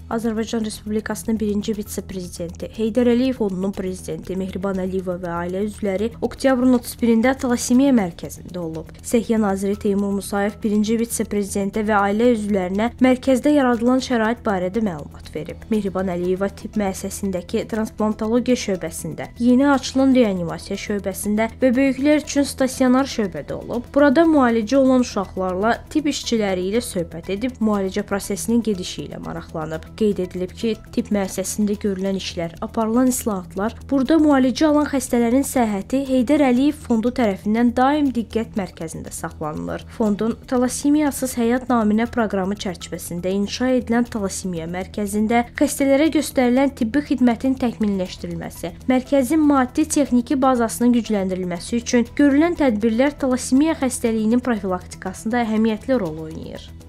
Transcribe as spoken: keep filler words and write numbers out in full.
Azərbaycan Respublikasının birinci vitse-prezidenti, Heydər Əliyev Fondunun prezidenti Mehriban Əliyeva və ailə üzvləri oktyabrın otuz birində Talasimiya mərkəzində olub. Səhiyyə naziri Teymur Musayev birinci vitse-prezidentə və ailə üzvlərinə mərkəzdə yaradılan şərait barədə məlumat verib. Mehriban Əliyeva tibb müəssisəsindəki transplantologiya şöbəsində, yeni açılan reanimasiya şöbəsində və böyüklər üçün stasionar şöbədə olub. Burada müalicə olan uşaqlarla tibb işçiləri ilə söhbət edib, müalicə prosesinin gedişi ilə maraqlanıb. Qeyd edilib ki, tibb müəssisəsində görülən işlər, aparılan islahatlar, burada müalicə alan xəstələrin səhhəti Heydər Əliyev Fondu tərəfindən daim diqqət mərkəzində saxlanılır. Fondun Talassimiyasız Həyat naminə proqramı çərçivəsində inşa edilən Talasimiya mərkəzində xəstələrə göstərilən tibbi xidmətin təkmilləşdirilməsi, mərkəzin maddi-texniki bazasının gücləndirilməsi üçün görülən tədbirlər Talassimiya xəstəliyinin profilaktikasında əhəmiyyətli rol oynayır.